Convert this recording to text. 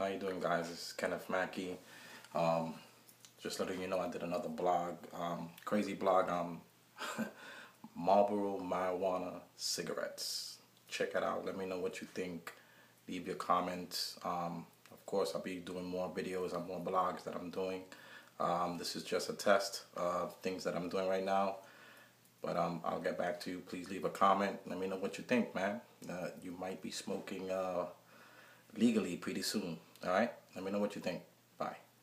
How you doing, guys? It's Kenneth Mackey. Just letting you know I did another blog, crazy blog on Marlboro marijuana cigarettes. Check it out. Let me know what you think. Leave your comments. Of course, I'll be doing more videos on more blogs that I'm doing. This is just a test of things that I'm doing right now. But I'll get back to you. Please leave a comment. Let me know what you think, man. You might be smoking legally pretty soon. All right? Let me know what you think. Bye.